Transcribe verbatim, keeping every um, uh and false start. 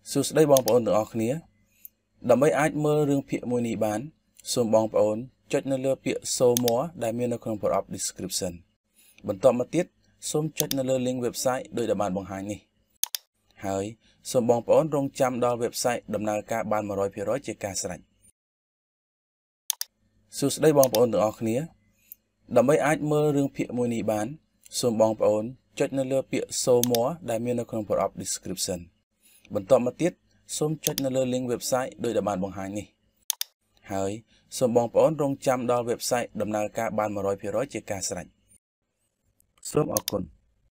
សួស្តីបងប្អូនទាំងអស់គ្នាដើម្បីអាចមើលរឿងភាគមួយនេះបានសូមបងប្អូនចុចនៅលើពាក្យ Show More ដែលមាននៅក្នុងប្រអប់ description បន្ទាប់មកទៀតសូមចុចនៅលើ link website ដោយដែលបានបង្ហាញនេះហើយសូមបងប្អូនរងចាំដល់ website ដំណើរការបាន one hundred percent ជាការស្រេចសួស្តីបងប្អូនទាំងអស់គ្នាដើម្បីអាចមើលរឿងភាគមួយនេះបានសូមបងប្អូនចុចនៅលើពាក្យ Show More ដែលមាននៅក្នុងប្រអប់ description បន្ទាប់មកទៀតសូមចុចនៅលើ link website ដោយដែលបានបង្ហាញនេះហើយសូមបងប្អូនរងចាំដល់ website ដំណើរការបាន one hundred percent ជាការស្រេចសូមអរគុណ